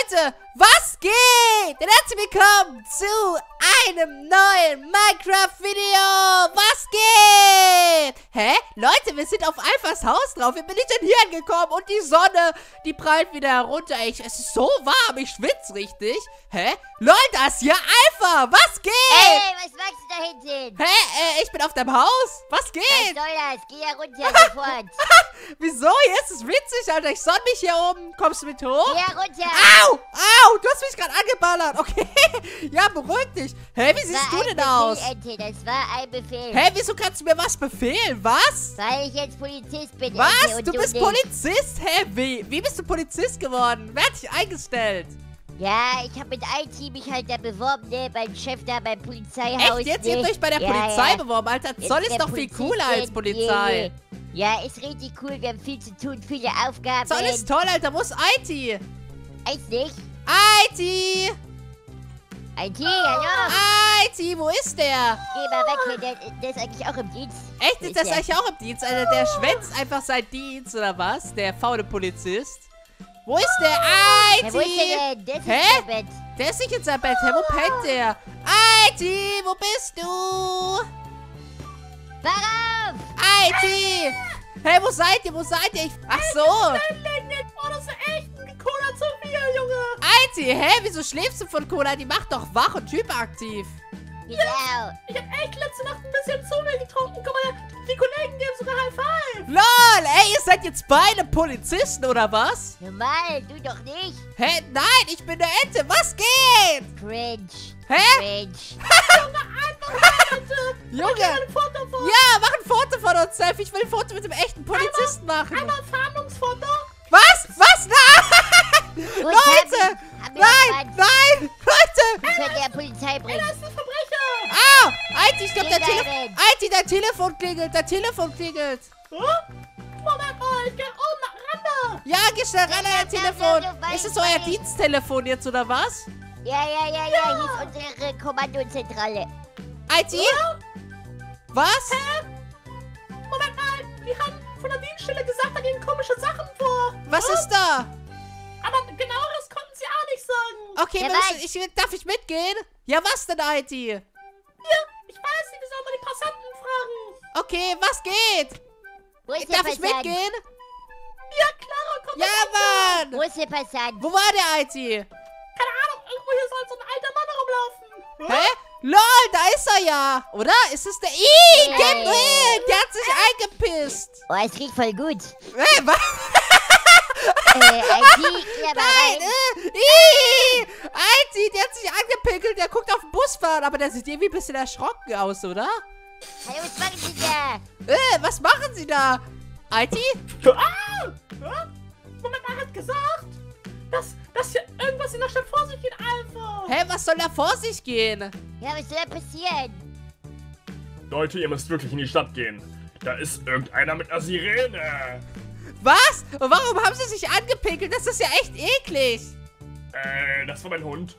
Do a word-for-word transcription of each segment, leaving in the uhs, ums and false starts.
Leute, was geht? Und herzlich willkommen zu einem neuen Minecraft-Video. Was geht? Hä? Leute, wir sind auf Alphas Haus drauf. Wir sind denn hier angekommen und die Sonne, die prallt wieder herunter. Ich, es ist so warm, ich schwitze richtig. Hä? Leute, das ist hier Alpha. Was geht? Ey, was machst du da hinten? Hä? Äh, ich bin auf deinem Haus. Was geht? Was soll das? Geh ja runter sofort. Wieso? Jetzt ist es witzig, Alter. Ich sonne mich hier oben. Kommst du mit hoch? Geh ja runter. Au! Au! Du hast mich gerade angeballert. Okay. Ja, beruhig dich. Hä, wie siehst du denn Befehl, aus? Ente. Das war ein Befehl. Hä, wieso kannst du mir was befehlen? Was? Weil ich jetzt Polizist bin, Was? Ente, und Du bist nicht. Polizist? Hä, wie? Wie bist du Polizist geworden? Wer hat dich eingestellt? Ja, ich habe mit I T mich halt da beworben, ne? Beim Chef da, beim Polizeihaus. Echt? Jetzt ne? ihr habt euch bei der ja, Polizei ja. beworben, Alter. Jetzt Zoll ist der doch viel Polizist cooler als in- Polizei. Ja, ist richtig cool. Wir haben viel zu tun, viele Aufgaben. Zoll ist toll, Alter. Wo ist I T? Weiß nicht. I T! I T, hallo? I T, wo ist der? Geh mal weg hier, der, der ist eigentlich auch im Dienst. Echt? Wo Ist das der? eigentlich auch im Dienst? Alter, der schwänzt einfach seinen Dienst, oder was? Der faule Polizist. Wo ist der? I Ja, wo ist T! der denn? Der ist Hä? in seinem Bett. Der ist nicht in seinem Bett. Hä, wo pennt der? I T, wo bist du? Warum? I T! Hey, wo seid ihr? Wo seid ihr? Ich, ach so. Oh, das ist echt ein Cola zu viel, Junge. I T, hä? Wieso schläfst du von Cola? Die macht doch wach und hyperaktiv. Genau. Ich hab echt letzte Nacht ein bisschen zu viel getrunken. Guck mal, die Kollegen geben sogar High Five. Lol, ey, ihr seid jetzt beide Polizisten, oder was? Normal, du doch nicht. Hä? Nein, ich bin der Ente. Was geht? Cringe. Hä? Cringe. Junge. Ein Foto von Ja, mach ein Foto von uns, Selfie. Ich will ein Foto mit dem echten Polizisten machen. einmal Fahndungsfoto. Was? Was? Nein! Gut, Leute! haben- haben wir Nein! was? Nein! Leute! Wir können der Polizei Das bringen. ist ein Verbrecher. Ah! Alti, ich glaube, der Stehen Telefon... bleiben. Alti, dein Telefon klingelt. Dein Telefon klingelt. Huh? Moment mal, ich geh oben nach ran. Ja, geh schnell ran an dein Ja, Telefon. ja, ja, Ist es ja, euer ja. Diensttelefon jetzt, oder was? Ja, ja, ja, ja, hier ist unsere Kommandozentrale. Alti? Was? Moment mal, die haben von der Dienststelle gesagt, da gehen komische Sachen vor. Was Huh? ist da? Aber genaueres konnten sie auch nicht sagen. Okay, Wer wir weiß? müssen, ich, darf ich mitgehen? Ja, was denn, Alti? Ja, ich weiß nicht, wir sollen mal die Passanten fragen. Okay, was geht? Wo ist der Darf ich Passant? mitgehen? Ja, klar, komm. Ja, Mann! Wo ist der Passant? Wo war der, Alti? Keine Ahnung, irgendwo hier soll so ein alter Mann rumlaufen. Hä? LOL, da ist er ja. Oder? Ist es der... Ih, Hey. gib ihn! Der hat sich eingepisst. Oh, es riecht voll gut. Hä, was? Äh, I T, geh mal Nein! rein. Äh, ih! Alti, der hat sich angepinkelt. Der guckt auf den Bus fahren. Aber der sieht irgendwie ein bisschen erschrocken aus, oder? Hallo, was machen Sie da? Äh, was machen Sie da? Alti? Ah! Ja? Moment mal, er hat gesagt, dass, dass hier irgendwas in der Stadt vor sich geht, Alpha. Hä, was soll da vor sich gehen? Ja, was soll da passieren? Leute, ihr müsst wirklich in die Stadt gehen. Da ist irgendeiner mit einer Sirene. Was? Und warum haben Sie sich angepinkelt? Das ist ja echt eklig. Äh, das war mein Hund.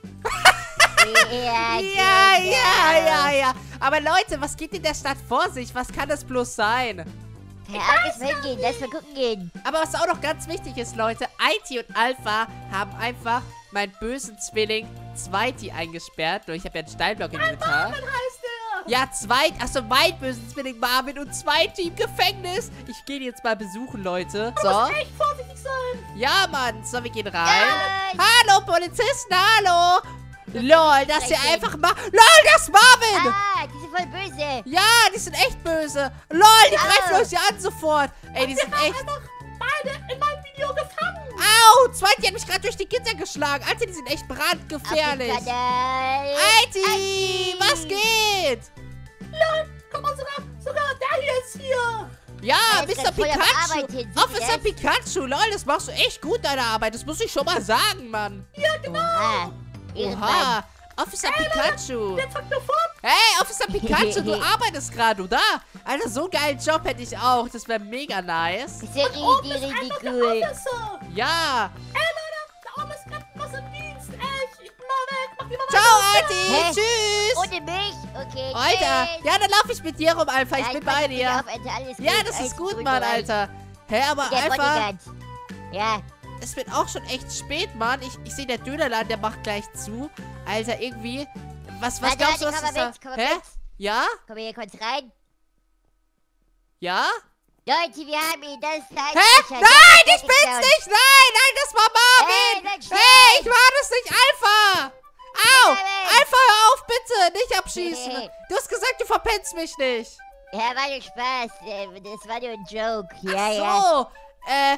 Ja, Ja, genau. ja, ja, ja. Aber Leute, was geht in der Stadt vor sich? Was kann das bloß sein? Keine Ahnung, lass mal hingehen, lass mal gucken gehen. Aber was auch noch ganz wichtig ist, Leute, I T und Alpha haben einfach meinen bösen Zwilling Zweiti eingesperrt. Ich habe ja einen Steinblock im Inventar. Was heißt der? Ja, Zweit, achso, mein bösen Zwilling Marvin und Zweiti im Gefängnis. Ich gehe die jetzt mal besuchen, Leute. Du So. musst echt vorsichtig sein. Ja, Mann. So, wir gehen rein. Ja. Hallo, Polizisten, hallo. Lol, das hier einfach mal... Lol, das ist Marvin. Ah, die sind voll böse. Ja, die sind echt böse. Lol, die Ah. greifen euch ja an sofort. Ey, die sind echt... Einfach beide in meinem Video gefangen. Au, Zweiti hat mich gerade durch die Gitter geschlagen. Alter, die sind echt brandgefährlich. Auf den Kanal. Alti, Alti. was geht? Lol, guck mal, sogar, sogar der hier ist hier. Ja, Er ist Mister grad voll am Pikachu. Arbeiten. Sieht ihr Officer das? Pikachu, lol, das machst du echt gut, deine Arbeit. Das muss ich schon mal sagen, Mann. Oha. Ehrenmann. Oha, Officer Pikachu. Der zockt nur fort. Hey, Officer Pikachu, du arbeitest gerade, oder? Alter, so einen geilen Job hätte ich auch. Das wäre mega nice. Das ist ja Oben richtig, ist richtig einfach der cool. Officer. Ja. Ey, Leute, da oben ist gerade was im Dienst. Ey, ich bin mal weg. Mach die mal Ciao, weiter. Alti. Hä? Tschüss. Ohne mich? Okay, Alter, tschüss. ja, dann laufe ich mit dir rum, Alpha. Ich Ja, bin pass bei dich dir. auf, Alter, alles Ja, gut, das alles ist gut, gut, Mann, bereit. Alter. Hä, aber Der Alpha, Bodyguard. Ja, es wird auch schon echt spät, Mann. Ich, ich sehe, der Dönerladen, der macht gleich zu. Alter, irgendwie... Was, was Warte, glaubst du, warte, was komm ist mal da? mit, komm mal Hä? mit. Ja? Komm hier kurz rein. Ja? Leute, wir haben ihn, das ist ein Hä? Nein, ich bin's nicht! Nein, nein, das war Marvin! Hey, dann schnell. Hey, ich war das nicht, Alpha! Au! Marvin. Alpha, hör auf, bitte! Nicht abschießen! Nee. Du hast gesagt, du verpennst mich nicht! Ja, war nur Spaß. äh, Das war nur ein Joke. Ja, Ach ja. so, äh...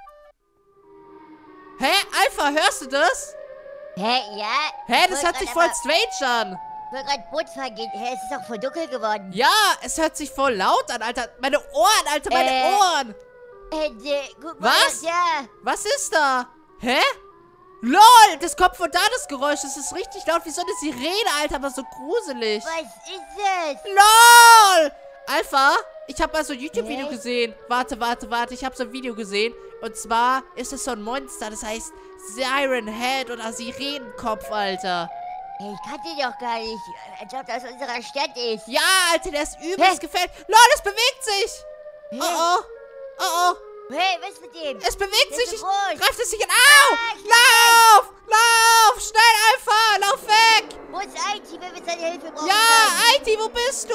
Hä, Alpha, hörst du das? Hä, ja? Hä, Ich das wollt hört grad sich voll aber- strange an. Ich wollte gerade Boot fahren gehen. Hä, es ist doch voll dunkel geworden. Ja, es hört sich voll laut an, Alter. Meine Ohren, Alter, meine Äh. Ohren. Hände, guck mal. Was? Ja. Was ist da? Hä? LOL, das kommt von da, das Geräusch. Das ist richtig laut, wie so eine Sirene, Alter, aber so gruselig. Was ist es? LOL! Alpha, ich habe mal so ein YouTube-Video Hä? gesehen. Warte, warte, warte. Ich habe so ein Video gesehen. Und zwar ist es so ein Monster. Das heißt Siren Head oder Sirenenkopf, Alter. Hey, ich kannte den doch gar nicht. Als ob das aus unserer Stadt ist. Ja, Alter, der ist übelst Hä? gefällt. LOL, es bewegt sich. Hä? Oh, oh. Oh, oh. Hey, was mit dem? Es bewegt Der sich. ist Ich so groß. greift es sich an. Au! Ah, ich Lauf! Lauf! Schnell, Alpha! Lauf weg! Wo ist I T, wenn wir seine Hilfe brauchen? Ja, I T, wo bist du?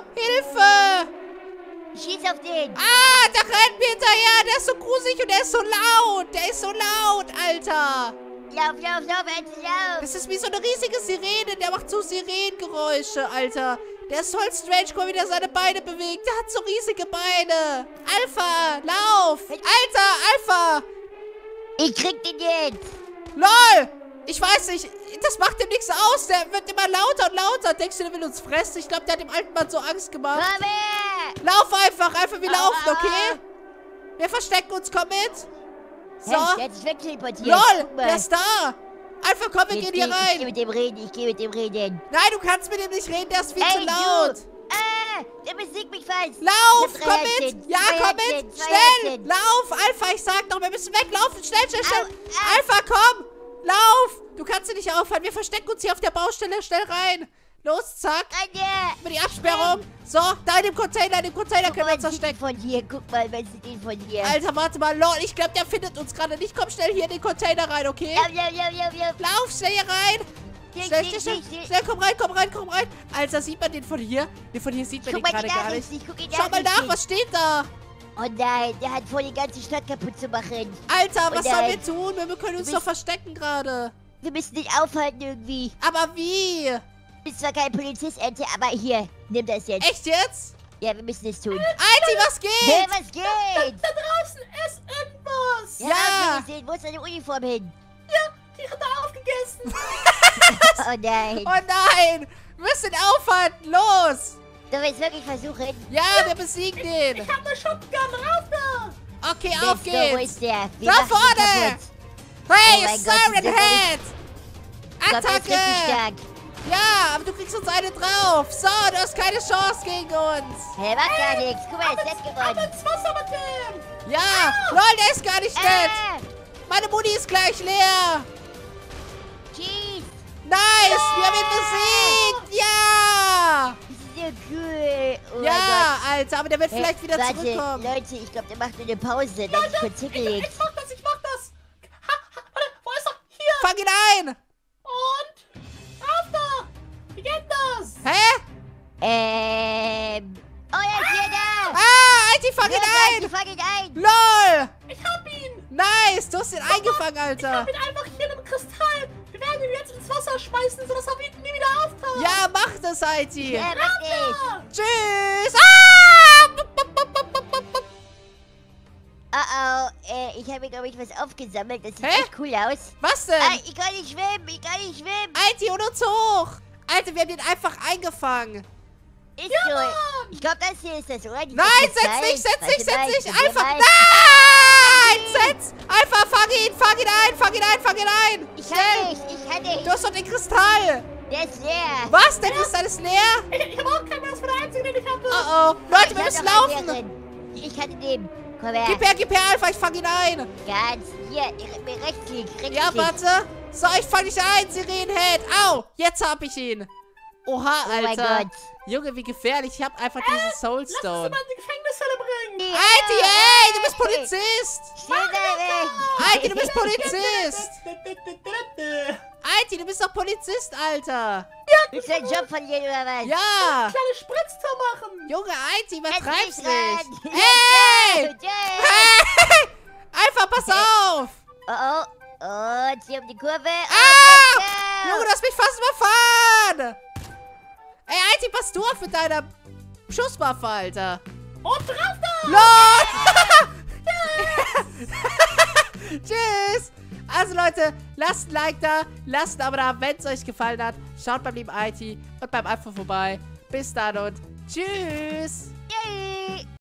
Hilfe! Schieß auf den. Ah, da rennt mir hinterher. Der ist so gruselig und der ist so laut. Der ist so laut, Alter. Lauf, lauf, lauf, Alter, lauf. Das ist wie so eine riesige Sirene. Der macht so Sirenengeräusche, Alter. Der ist voll strange. Guck mal, wie der seine Beine bewegt. Der hat so riesige Beine. Alpha, lauf. Alter, Alpha. Ich krieg den jetzt. LOL. Ich weiß nicht. Das macht ihm nichts aus. Der wird immer lauter und lauter. Denkst du, der will uns fressen? Ich glaube, der hat dem alten Mann so Angst gemacht. Komm her. Lauf einfach. Einfach, wir Aua, laufen, okay? aua. Wir verstecken uns. Komm mit. So. Hey, der hat sich wegteleportiert. LOL, Guck mal. der ist da. Einfach, komm, wir Jetzt gehen hier geh- Ich geh rein. mit dem reden, ich geh mit dem reden. Nein, du kannst mit ihm nicht reden. Der ist viel zu Ey, laut. du. Ah, der besiegt mich fast. Lauf, Ich hab drei komm mit. Herzen, Ja, zwei komm Herzen, mit. zwei Schnell. Herzen. Lauf, Alpha. Ich sag doch, wir müssen weglaufen. Schnell, schnell, schnell. Au, au. Alpha, komm. Lauf. Du kannst dich nicht aufhalten. Wir verstecken uns hier auf der Baustelle. Schnell rein. Los, zack. Anja. Über die Absperrung. So, da in dem Container. In dem Container Guck können mal, wir uns man sieht den verstecken. von hier. Guck mal, man sieht den von hier. Alter, warte mal. Lol, ich glaube, der findet uns gerade nicht. Komm schnell hier in den Container rein, okay? Lauf, lauf, lauf, lauf, lauf. Lauf, schnell hier rein. Schnell, Schnell, schnell, schnell, schnell, schnell. schnell, komm rein, komm rein, komm rein. Alter, sieht man den von hier? Den von hier sieht man Guck den mal die gerade gar nicht. Nachricht, ich guck die Schau mal nach, Nachricht. was steht da? Oh nein, der hat vor, die ganze Stadt kaputt zu machen. Alter, was Und sollen nein. wir tun? Wir können uns Du doch bist- verstecken gerade. Wir müssen dich aufhalten irgendwie. Aber wie? Du bist zwar kein Polizist, Ente, aber hier, nimm das jetzt. Echt jetzt? Ja, wir müssen es tun. Alter, was Hey, geht? was geht? Da draußen ist irgendwas. Ja, Ja. hab ich gesehen. Wo ist deine Uniform hin? Die hat er aufgegessen. Oh nein. Oh nein, wir müssen ihn aufhalten, los. Sollen wir es wirklich versuchen? Ja, wir besiegen den. Ich hab eine Shotgun. Rauf da. Okay, Let's auf go, wo geht's. ist der? Wir Da machen ihn vorne. kaputt. Hey, Oh mein Gott, Siren die sind Head. Ich glaub, der ist richtig Attacke. stark. Ja, aber du kriegst uns eine drauf. So, du hast keine Chance gegen uns. Hey, macht gar nichts. Guck mal, er ist nett Ab geworden. ins Wasser mit dem. Ja, lol, der ist gar nicht nett. Ah, Meine Muni ist gleich leer. Cheese. Nice, wir haben ihn besiegt. Ja. Das ist so cool. Oh mein Ja, Alter, aber der wird Gott. vielleicht wieder Warte, zurückkommen. Leute, ich glaube, der macht nur eine Pause. Der hat sich kurz hingelegt. Ich mach das, ich mach das. Ha, ha, warte, wo ist er? Hier. Fang ihn ein. Und rauf da. Wie geht das? Hä? Ähm. Oh, er ist hier da. Ah, Alter, fang Ja, ihn gleich, ein. ich fang ihn ein. Lol. Ich hab ihn. Nice, du hast ihn eingefangen, Ich Alter. hab ihn einfach hier in einem Kristall. Wir werden ihn jetzt ins Wasser schmeißen, sodass er nie wieder auftaucht. Ja, mach das, Alter. Ja, mach dich. Tschüss. Ah! Oh, oh. Äh, ich habe mir, glaube ich, was aufgesammelt. Das sieht Hä? echt cool aus. Was denn? Ah, ich kann nicht schwimmen. Ich kann nicht schwimmen. Alter, hol uns hoch. Alter, wir haben den einfach eingefangen. Ist so. Ich glaube, das hier ist das, oder? Dieser Nein, setz Kristall. dich, setz Warte dich, setz mal, dich. ich probier Einfach. mal. Nein, setz. Einfach, fang ihn, fang ihn ein, fang ihn ein, fang ihn ein. Ich kann Schnell. nicht. Ich kann nicht. Du hast doch den Kristall. Der ist leer. Was? Der Kristall ist leer? Ich, ich hab auch keinen, das war der einzige, den ich hatte. Oh, oh. Leute, wir Ich müssen hab noch einen laufen. leeren. Ich kann ihn nehmen. Komm her. Gib her, gib her, Alpha, ich fang ihn ein. Ganz. Hier, ich- mir Rechtsklick. Rechtsklick. Ja, warte. So, ich fang dich ein, Sirenenhead. Au, jetzt hab ich ihn. Oha, Oh mein Alter. Gott. Junge, wie gefährlich. Ich hab einfach diese Lass uns Soulstone. mal in die Gefängniszelle bringen. Alti, ey, du bist Polizist. Schnell da weg. Alti, du bist Polizist. Alti, du bist doch Polizist, Alter. Willst du deinen Job verlieren oder was? Ja. Kleine Spritztour machen. Junge, Alti, Lass übertreib's mich ran. nicht. Hey. Yeah. Hey. Einfach pass auf. Oh, oh. Und hier um die Kurve. Ah! Junge, du hast mich fast überfahren. Ey, Alti, pass du auf mit deiner Schusswaffe, Alter. Und drauf da. LOL! Tschüss! Also Leute, lasst ein Like da, lasst ein Abo da, wenn es euch gefallen hat. Schaut beim lieben I T und beim Alpha vorbei. Bis dann und tschüss! Yay.